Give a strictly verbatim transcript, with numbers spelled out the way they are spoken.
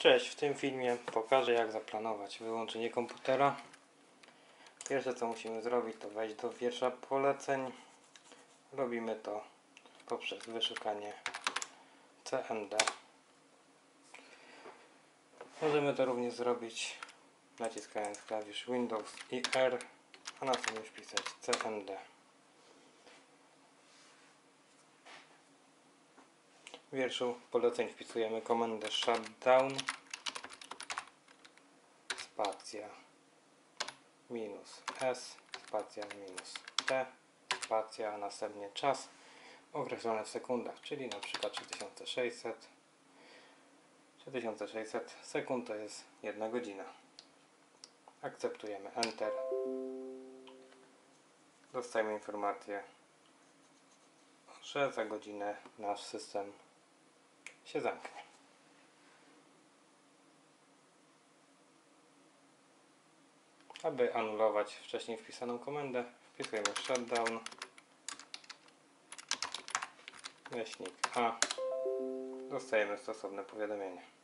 Cześć, w tym filmie pokażę, jak zaplanować wyłączenie komputera. Pierwsze co musimy zrobić, to wejść do wiersza poleceń. Robimy to poprzez wyszukanie C M D. Możemy to również zrobić naciskając klawisz Windows i R, a następnie wpisać C M D. W wierszu poleceń wpisujemy komendę shutdown spacja minus S spacja minus T spacja, a następnie czas określony w sekundach, czyli na przykład trzy tysiące sześćset. trzy tysiące sześćset sekund to jest jedna godzina. Akceptujemy Enter. Dostajemy informację, że za godzinę nasz system się zamknie. Aby anulować wcześniej wpisaną komendę, wpisujemy shutdown myślnik A. Dostajemy stosowne powiadomienie.